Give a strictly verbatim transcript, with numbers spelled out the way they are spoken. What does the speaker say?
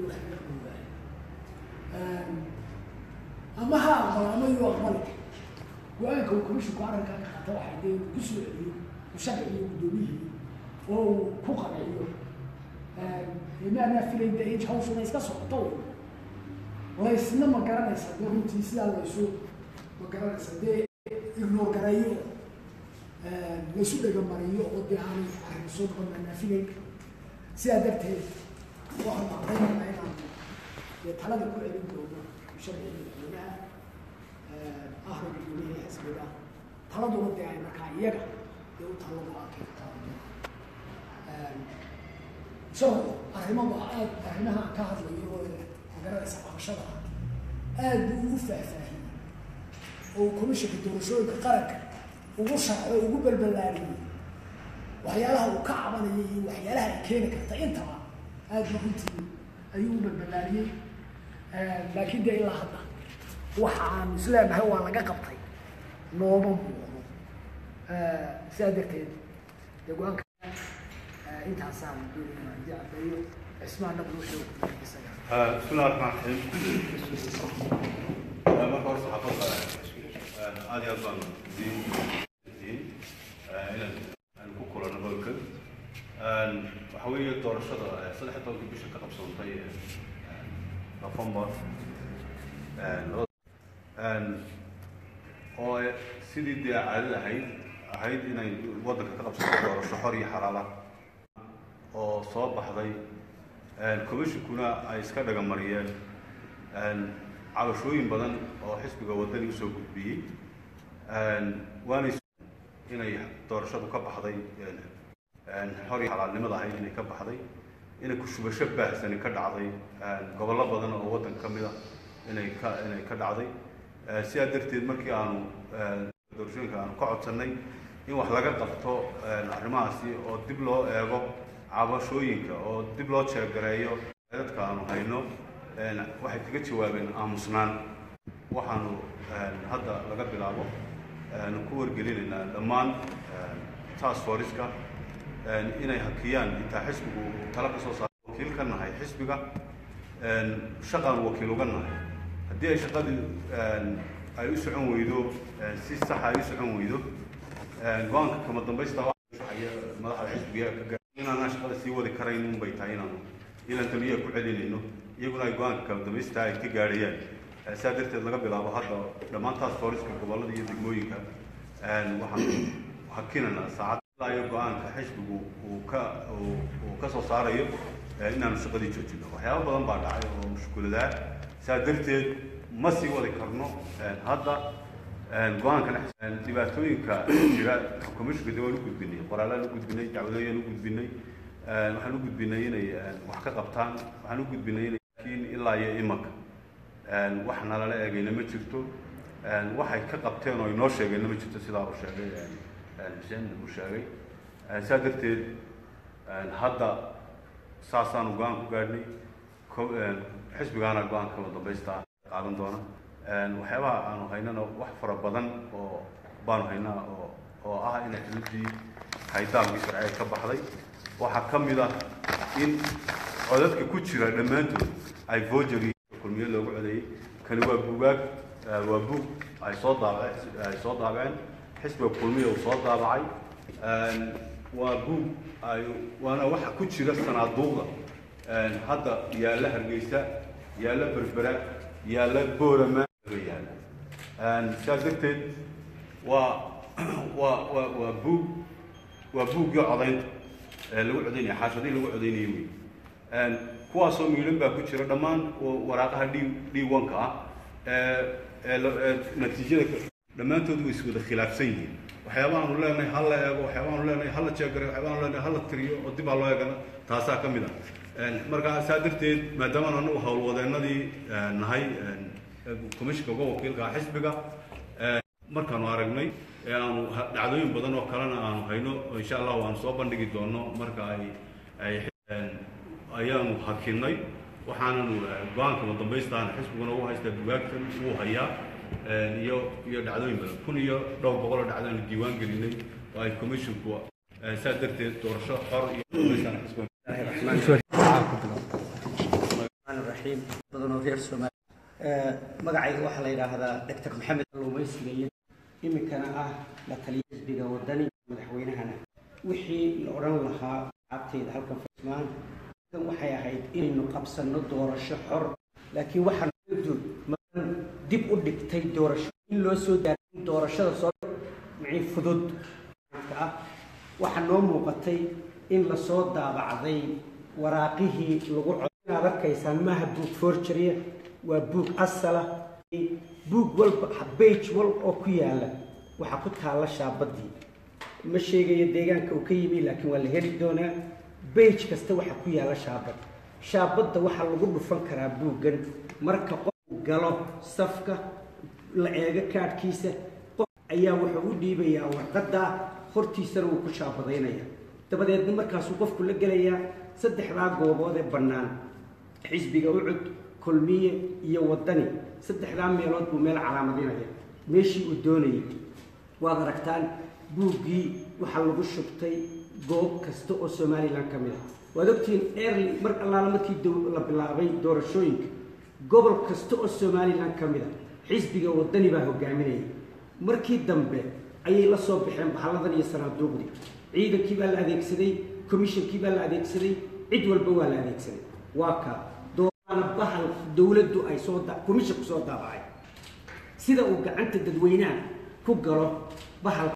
أما ها أما يوقف وأنا كم كمش قارن كان خطأ واحد كسر عليه وشبع عليه ودوميه أو كوكا عليه لما أنا في الإنتاج هوس ناس كسر طول ولا يسمى ما كان يسمى هو تيسير على يسوع ما كان يسمى إنه كرايو يسوع ده جماريو ودي عن الرسول كنا في سيادته واحد عطينا معنا يتحلل كل علم دوما وشبع عليه أخرج الدنيا حسبنا طلبوا ردي على مكان يجا يقول طلبوا أكيد شو أهما بعد أهمها كهذا يقول مجرد سبعة عشر أدو فاهم وكمشي في الدورشة القرق ووشع وقبل باللاري وحيالها وكعبني وحيالها كينك أنت أدو كنت أيوب باللاري لكن ده إلا هذا waxaan isleenahay waa laga qabtay nooma muuqdo saadarteed deegaanka intaas aan doonayna jacbayo ismaana bulsho isaga ah bismillaahir rahmaanir rahiim ma qof xafada aad iyo aad diin diin ila aan ku kulana balkan aan waxa weeye doorashada saddex toban bisha ka qabsantay November oo sidii dee caadada ahayd ahayd inay waddanka ka qabsato doorasho xor iyo xalaal ah oo soo baxday komishinkuna ay iska dhaga mariyeen cabashooyin badan oo xisbiga waddani u soo gudbiyey waana inay doorashadu ka baxday xor iyo xalaalnimada ahayd inay ka baxday inay ku shubasho baahsani ka dhacday gobollo badan oo waddanka ka mid ah inay ka inay ka dhacday sidaa darteed markii aanu doorashooyinka aanu ka codsanay in wax laga qabto arrimahaasi oo dib loo eego cabashooyinka oo dib loo jeegareeyo dadka aanu hayno waxay kaga jawaabeen aamusnaan waxaanu hadda laga bilaabo ku wargelinaynaa dhammaan task force-ka inay hakiyaan intaa xisbigu tala ka soo saaro wakiil ka nahay xisbiga shaqaan wakiil uga nahay haddii ay shaqadii ay u socon weydo si sax ay u socon weydo go'aanka kama dambaysta madaxda xisbiga inaan shaqada sii wadi karayn un bay tahay inaanu ilan taliya ku celinayno iyaguna ay go'aanka kama dambaysta ay ka gaadhayaan sidaa darteed laga bilaabo hadda dhammaan taas fooriska gobollada iyo degmooyinka waxaan hakinana saacad ilaa iyo go'aanka xisbigu uu ka uu ka soo saarayo inaanu shaqadii joojino waxyaabo badan baa dhacay oo mushkiladaah sidaa darteed ma sii wadi karno hadda go'aankan dhibaatooyinka jira komishinka dib waan u gudbinay qoraallaan u gudbinay dacwadooyaan u gudbinay waxaan u gudbinay inay wax ka qabtaan waxaan u gudbinay inay laakiin ilaa iyo imanka wax nalala eegayna ma jirto waxay ka qabteen oo inoo sheegayna ma jirto sidaa uu sheegay xuseen uu sheegay sidaa darteed hadda saasaanu go'aan ku gaadhnay xisbigaana go'aanka kama dambaysta qaadan doona waxyaabaha aanu haynana wax fara badan oo baanu haynaa oo oo ah inay xuduudii haydaamkii sharciga ka baxday waxaa ka mid ah in codadka ku jira dhammaantood ay vojari kulmiye loogu codeeyey kani waa buugaag waa buug ay soo daabaceen ay soo daabaceen xisbiga kulmiye uu soo daabacay waa buug ay waana waxa ku jira sanaaduuqda hadda yaalla hargeysa yaalla berbera yaalla boorama yaalla sidaas darteed waa waa waa waa buug waa buuggii codaynta lagu codaynaya xaashadii lagu codaynayo wey kuwaasoo miidhan baa ku jira dhammaan waraaqaha d d one-ka ah natiijada dhammaantood way iswada khilaafsan yihiin waxyaabahaanu leenahay ha la eego waxyaabahaanu leenahay ha la jeegare waxyaabahaanu leenahay ha la tiriyo oo dib ha loo eegana taasaa ka mid ah marka saa darteed maadaama anagu howlwadeennadii nahay komishinka uga wakiilka ah xisbiga markaanu aragnay ee aanu dhacdooyin badan oo kalena aanu hayno insha allah waanu soo bandhigi doono marka ay ay ayaanu hakinay waxaananu go'aanka ma dambaystaana xisbiguna ugu haystaa bugaagtan uu hayaa iyo iyo dhacdooyin badan kun iyo dhowr boqol oo dhacdooyin diiwaan gelinay oo ay komishinku saa darteed doorasho xor iyo الرحيم بدن غير سومالي مقعي waxa la yiraahdaa Doctor Maxamed Luumaysiga imikana ah la taliye Xisbiga WADDANI madaxweynahana wixii la oran lahaa abteeda halkan Faysmaan kan waxay ahayd inaynu qabsano doorasho xor laakiin waxaan dib u dhigtay doorasho in loo soo daaday doorashada soo micii fudud ah waxa noo muuqatay in la soo daabacday waraaqihii lagu codinaad arkaysan ma haduu forgery waa book asala book walba page wal oo ku yaala waxa ku taala shaabadii ma sheegayo deegaanka uu ka yimi laakiin waa la heli doonaa page kasta waxa ku yaala shaabad shaabada waxa lagu dhufan karaa boogan marka qof galo safka la eega kaadkiisa qof ayaa wuxuu u dhiibayaa warqada hortiisana uu ku shaabadaynaya dabadeedna markaas uu qofku la galayaa saddexda goobood ee bannaan xisbiga u cud kulmiye iyo wadani saddexda meelood buu meel calaamadinaya meeshii uu doonayay waad aragtaan buuggii waxa lagu shubtay goob kasta oo Soomaaliland ka mid ah waad ogtiin early mar allaala markii la bilaabay doorashooyinka gobol kasta oo Soomaaliland ka mid ah xisbiga wadani baa hogaaminayay markii dambe ayay la soo bixeen baxaladan iyo sanaaduuqdii ciidankii baa la adeegsaday commissionkii baa la adeegsaday cid walba waa la adeegsaday waa ka doorana bahal dawladdu ay soo daa commission ku soo daabacay sida uu gacanta dadweynaha ku galo bahal